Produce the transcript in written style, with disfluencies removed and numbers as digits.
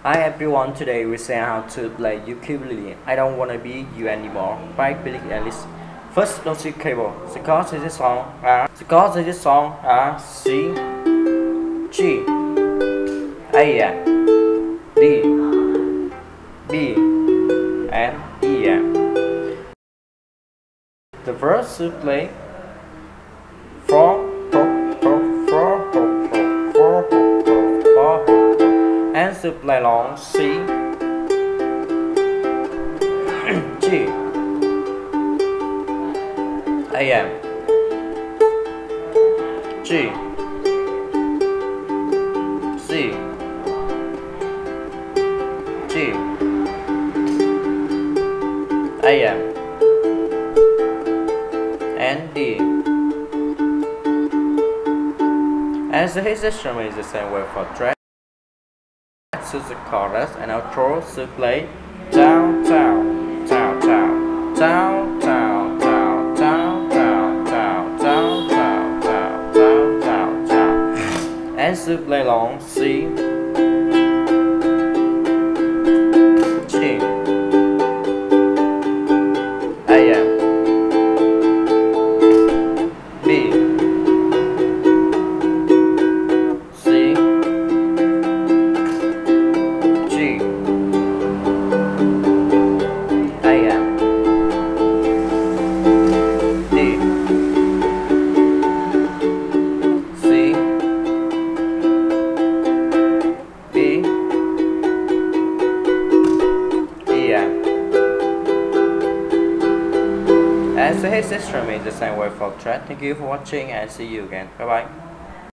Hi everyone, today we say how to play ukulele. I don't wanna be you anymore by Billie Eilish. First, note cable. The chords of this song are C, G, A, D, B, and E. The verse should play 4, and should play long C, G, A, G, C, G, A, and D. As his instrument is the same way for track, so the chorus and outro should play down, down, down, down, down, down, down, down, down, down, down, down, down, down, down, down, and should play long C, G, A, B, C, G, A, D, C, B, E. As his instrument is the same way for track. Thank you for watching and see you again. Bye bye.